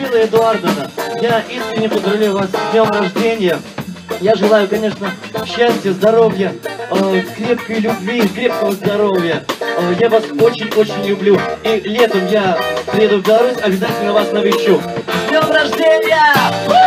Людмила Эдуардовна, я искренне поздравляю вас с днем рождения. Я желаю, конечно, счастья, здоровья, крепкой любви, крепкого здоровья. Я вас очень-очень люблю. И летом я приеду в Беларусь, обязательно вас навещу. С днем рождения!